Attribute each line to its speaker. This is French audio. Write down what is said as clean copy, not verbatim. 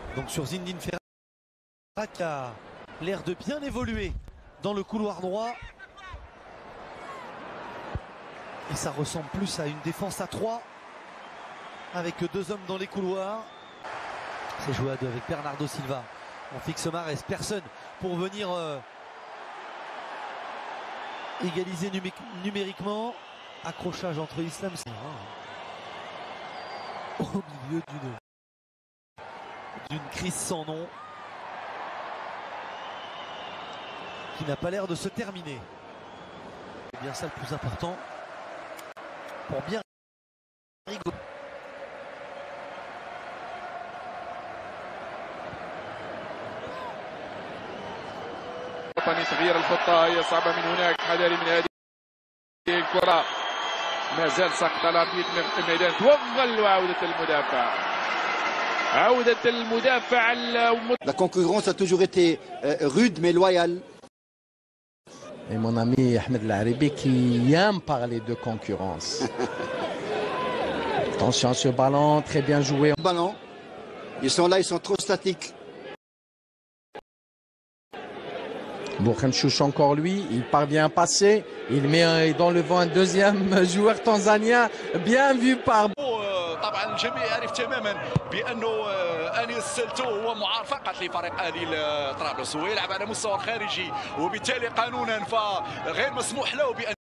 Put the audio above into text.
Speaker 1: Donc sur Zinedine Ferrara qui a l'air de bien évoluer dans le couloir droit. Et ça ressemble plus à une défense à 3 avec 2 hommes dans les couloirs. C'est joué à 2 avec Bernardo Silva. On fixe Mahrez, personne pour venir égaliser numériquement. Accrochage entre Islam au milieu d'une crise sans nom qui n'a pas l'air de se terminer. C'est bien ça le plus important pour bien rigoler.
Speaker 2: تغيير الخطة هي صعبة من هناك، حذاري من هذه الكرة. ما زال سقط على أرضية الميدان، توغل وعودة المدافع. عودة المدافع.
Speaker 3: La concurrence a toujours été rude mais loyale.
Speaker 4: Et mon ami Ahmed El-Arabi qui aime parler de concurrence. Attention sur le ballon, très bien joué.
Speaker 3: Ballon, ils sont là, ils sont trop statiques.
Speaker 4: Boukhemchouch encore lui, il parvient à passer, il met dans le vent un deuxième joueur tanzanien, bien vu par...
Speaker 5: طبعا الجميع يعرف تماما بانه انيس سلتو هو معار فقط لفريق اهلي طرابلس، ويلعب على مستوى خارجي وبالتالي قانونا فغير مسموح له بان